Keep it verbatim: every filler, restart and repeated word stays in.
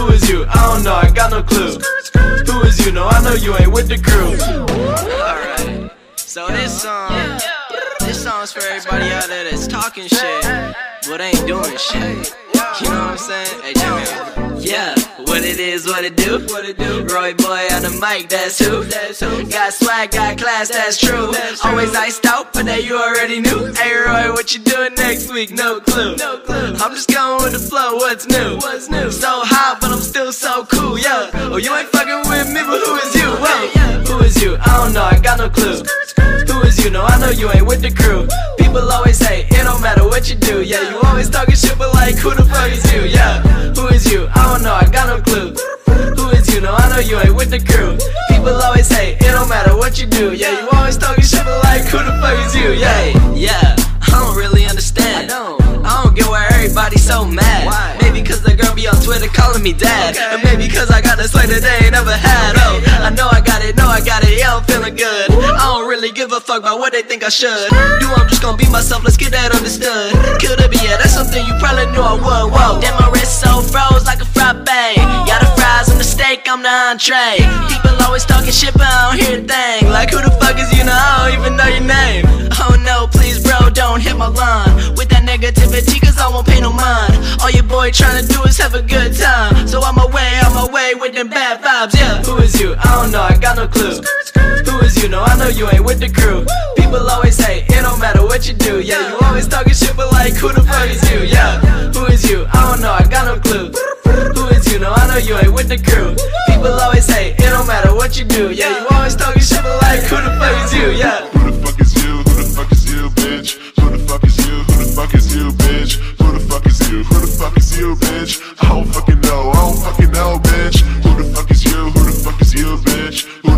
Who is you? I don't know, I got no clue. Who is you? No, I know you ain't with the crew. Alright, so this song, this song's for everybody out there that's talking shit, but ain't doing shit. You know what I'm saying? Hey, Jimmy. Yeah, what it is, what it do? What it do? Roy boy on the mic, that's who. Got swag, got class, that's true. Always iced out, but that you already knew. Hey Roy, what you doing next week? No clue. I'm just going with the flow. What's new? What's new? So hot, but I'm still so cool. Yeah. Oh, you ain't fucking with me, but who is you? Whoa. Who is you? I don't know. I got no clue. Who is you? No, I know you ain't with the crew. People always say it don't matter what you do. Yeah, you always talking shit, but like who the fuck is you? Yeah. Who is you? I don't know. I got no clue. Who is you? No, I know you ain't with the crew. People always say it don't matter what you do. Yeah, you always talking shit, but like who the fuck is you? Yeah. Yeah. I don't really understand. I don't. I don't get why everybody's so mad. Why? Maybe cause the girl be on Twitter calling me dad. Okay. And maybe cause I got a slang that they ain't never had. Oh, I know I got it, know I got it, yeah, I'm feeling good. I don't really give a fuck about what they think I should do. I'm just gonna be myself, let's get that understood. Could it be, yeah, that's something you probably knew I would. Whoa, damn, my wrist so froze like a frappe. Yeah, the fries and the steak, I'm the entree. People always talking shit, but I don't hear a thing. Like who the fuck is you, now I don't even know your name. Oh no, please bro, don't hit my line with that negativity, cause I won't pay no mind. All your boy tryna do is have a good time, so I'm away, I'm away with them bad vibes, yeah. Who is you? I don't know, I got no clue. Who is you? No, I know you ain't with the crew. People always say it don't matter what you do. Yeah, you always talking shit, but like who the fuck is you? Yeah. Who is you? I don't know, I got no clue. Who is you? No, I know you ain't with the crew. People always say it don't matter what you do. Yeah, you always talking shit, but like who the fuck is you? Yeah. Who the fuck is you? Who the fuck is you, bitch? Who the fuck is you? Who the fuck is you, bitch? Who the fuck is you? Who the fuck is you, bitch? I don't fucking know. I don't fucking know, bitch. Who the fuck is you? Who the fuck is you, bitch? Who